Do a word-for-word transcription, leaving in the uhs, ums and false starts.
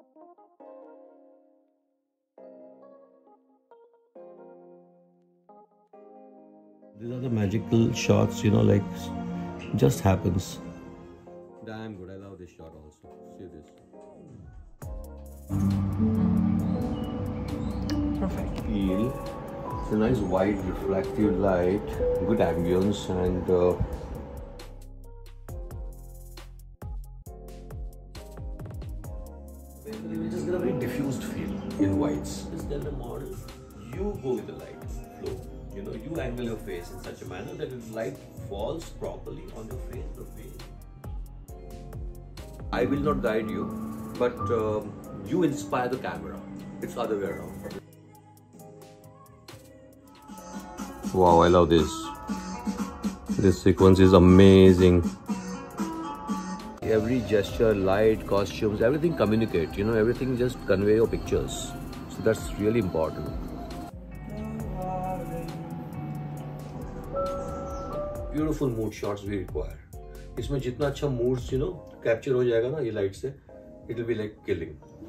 These are the magical shots, you know, like just happens. Damn good. I love this shot also. See this. Perfect. Feel. It's a nice white reflective light, good ambience, and uh, we just get a very diffused feel in whites. Just tell the model, you go with the light flow. You know, you angle your face in such a manner that the light falls properly on your face. The face. I will not guide you, but um, you inspire the camera. It's the other way around. Wow, I love this. This sequence is amazing. Every gesture, light, costumes, everything communicate. You know, everything just convey your pictures. So that's really important. Beautiful mood shots we require. इसमें जितना अच्छा moods, you know, capture हो जाएगा ना ये light से, it will be like killing.